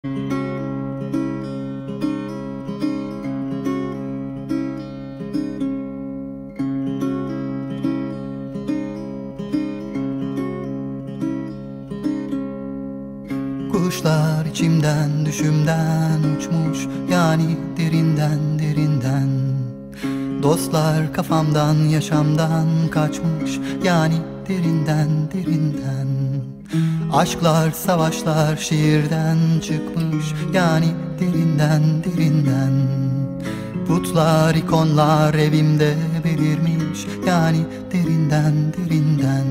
Kuşlar içimden düşümden uçmuş, yani derinden derinden. Dostlar kafamdan yaşamdan kaçmış, yani derinden derinden. Aşklar savaşlar şiirden çıkmış, yani derinden derinden. Putlar ikonlar evimde belirmiş, yani derinden derinden.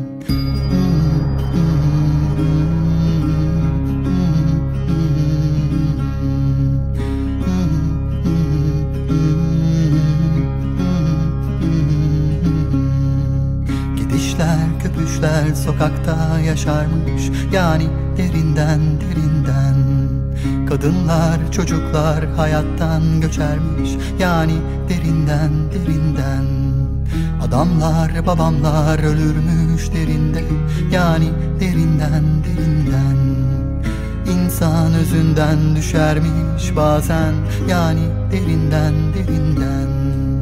Gidişler köpüşler sokakta yaşarmış, yani derinden derinden. Kadınlar çocuklar hayattan göçermiş, yani derinden derinden. Adamlar babamlar ölürmüş derinde, yani derinden derinden. İnsan özünden düşermiş bazen, yani derinden derinden.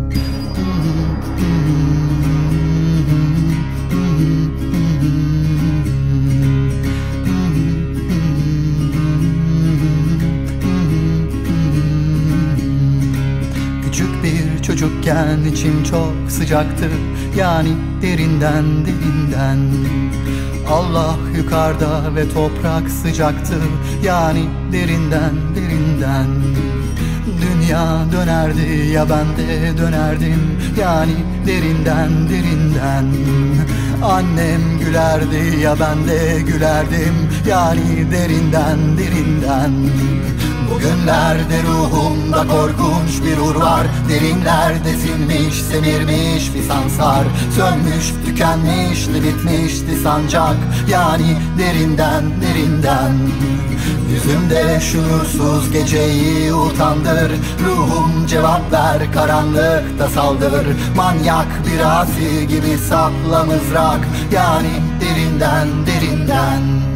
Küçük bir çocukken içim çok sıcaktı, yani derinden derinden. Allah yukarıda ve toprak sıcaktı, yani derinden derinden. Dünya dönerdi ya ben de dönerdim, yani derinden derinden. Annem gülerdi ya ben de gülerdim, yani derinden derinden. Bugünlerde ruhumda korkunç bir ur var, derinlerde sinmiş semirmiş bir sansar. Sönmüş tükenmişti bitmişti sancak, yani derinden derinden. Yüzümde şuursuz geceyi utandır, ruhum cevap ver karanlıkta saldır. Manyak bir asi gibi sapla mızrak, yani derinden derinden.